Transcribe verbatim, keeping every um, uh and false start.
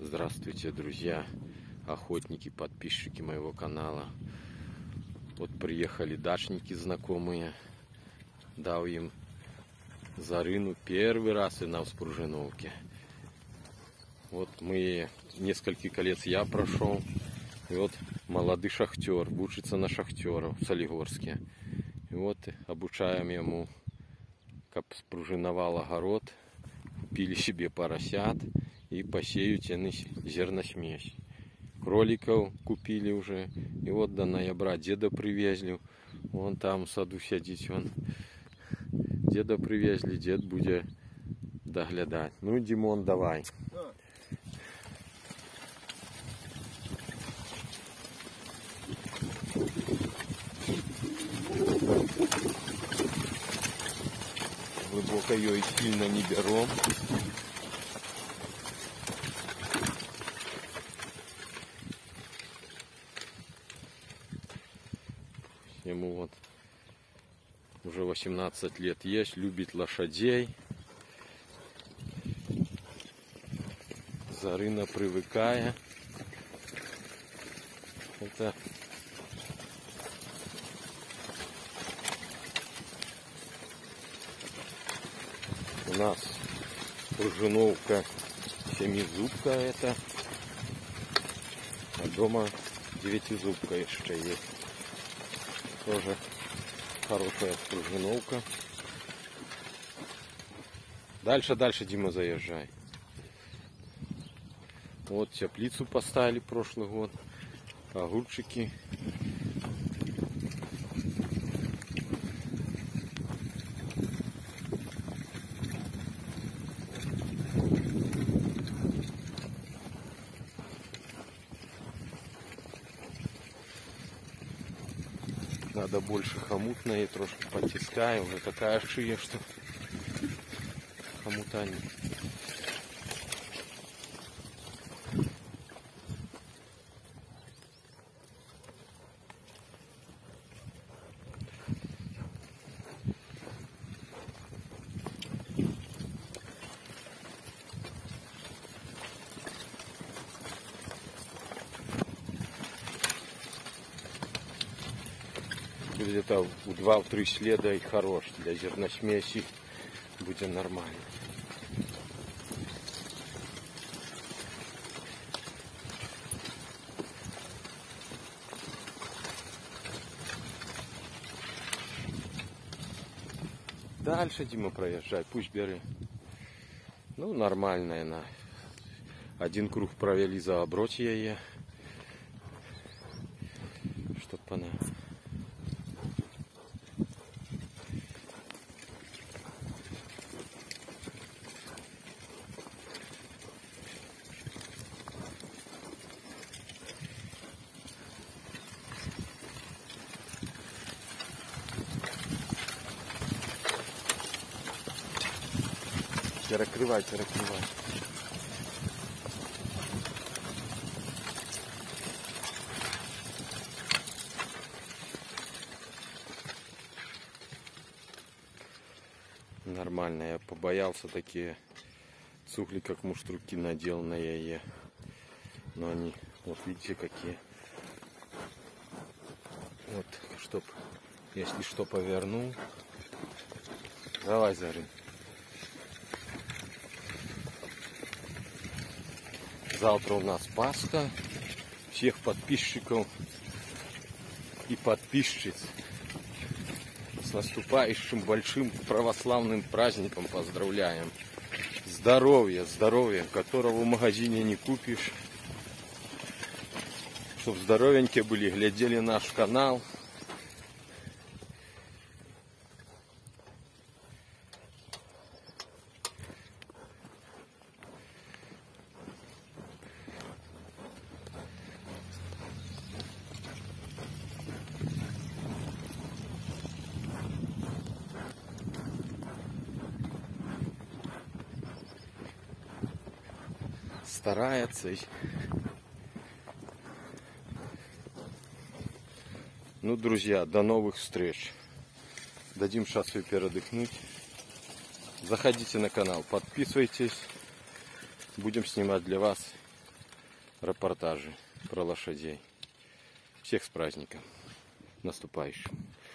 Здравствуйте, друзья, охотники, подписчики моего канала. Вот приехали дачники знакомые. Дал им Зарину первый раз и на Вспружиновке. Вот мы несколько колец я прошел. И вот молодой шахтер, учится на шахтера в Солигорске. И вот обучаем ему, как спружиновал огород, купили себе поросят и посеют зерносмесь. Кроликов купили уже. И вот до ноября деда привезли. Вон там в саду сидит. Вон. Деда привезли, дед будет доглядать. Ну, Димон, давай. Глубоко ее и сильно не берем. Ему вот уже восемнадцать лет есть, любит лошадей. Зарина привыкая. Это у нас Пружиновка семизубка это, а дома девятизубка еще есть. Тоже хорошая Пружиновка. Дальше, дальше, Дима, заезжай. Вот теплицу поставили прошлый год. Огурчики. Надо больше хомутной, трошки потискаем. Уже такая шия, что хомута не. Где-то у два-три следа и хорош. Для зерносмеси будет нормально. Дальше, Дима, проезжай, пусть бери. Ну, нормальная она. Один круг провели за обротье, чтоб она. Перекрывай, перекрывай. Нормально, я побоялся такие цухли, как муштруки, надел на яе. Но они, вот видите, какие. Вот, чтоб, если что, повернул. Давай, Зарин. Завтра у нас Пасха. Всех подписчиков и подписчиц с наступающим большим православным праздником поздравляем. Здоровья, здоровья, которого в магазине не купишь. Чтоб здоровенькие были, глядели наш канал. Старается. Ну, друзья, до новых встреч. Дадим шансу передохнуть. Заходите на канал, подписывайтесь. Будем снимать для вас репортажи про лошадей. Всех с праздником наступающим.